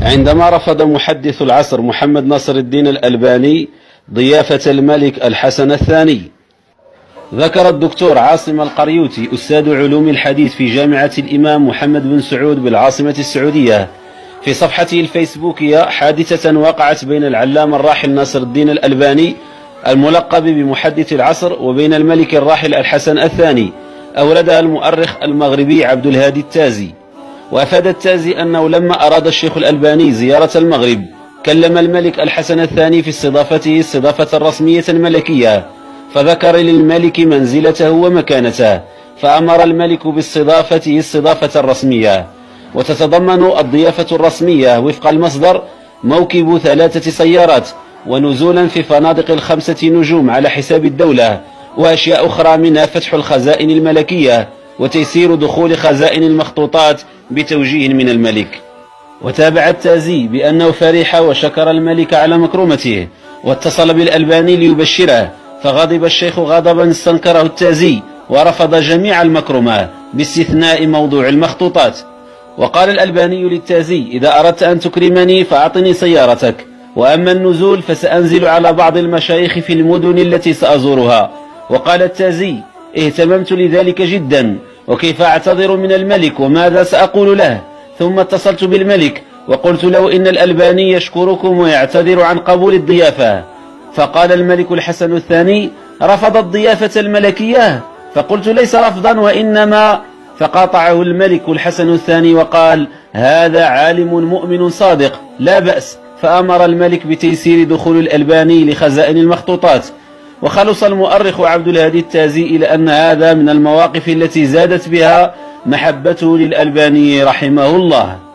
عندما رفض محدث العصر محمد ناصر الدين الألباني ضيافة الملك الحسن الثاني. ذكر الدكتور عاصم القريوطي أستاذ علوم الحديث في جامعة الإمام محمد بن سعود بالعاصمة السعودية في صفحته الفيسبوكية حادثة وقعت بين العلامة الراحل ناصر الدين الألباني الملقب بمحدث العصر وبين الملك الراحل الحسن الثاني، أوردها المؤرخ المغربي عبد الهادي التازي. وأفاد التازي أنه لما أراد الشيخ الألباني زيارة المغرب كلم الملك الحسن الثاني في استضافته استضافة رسمية ملكية، فذكر للملك منزلته ومكانته، فأمر الملك باستضافته استضافة رسمية. وتتضمن الضيافة الرسمية وفق المصدر موكب 3 سيارات ونزولا في فنادق 5 نجوم على حساب الدولة، وأشياء أخرى منها فتح الخزائن الملكية وتيسير دخول خزائن المخطوطات بتوجيه من الملك. وتابع التازي بأنه فرح وشكر الملك على مكرمته، واتصل بالألباني ليبشره، فغضب الشيخ غضبا استنكره التازي ورفض جميع المكرمة باستثناء موضوع المخطوطات. وقال الألباني للتازي: إذا أردت أن تكرمني فأعطني سيارتك، وأما النزول فسأنزل على بعض المشايخ في المدن التي سأزورها. وقال التازي: اهتممت لذلك جدا، وكيف أعتذر من الملك وماذا سأقول له؟ ثم اتصلت بالملك وقلت له إن الألباني يشكركم ويعتذر عن قبول الضيافة. فقال الملك الحسن الثاني: رفض الضيافة الملكية؟ فقلت: ليس رفضا وإنما. فقاطعه الملك الحسن الثاني وقال: هذا عالم مؤمن صادق، لا بأس. فأمر الملك بتيسير دخول الألباني لخزائن المخطوطات. وخلص المؤرخ عبد الهادي التازي إلى أن هذا من المواقف التي زادت بها محبته للألباني رحمه الله.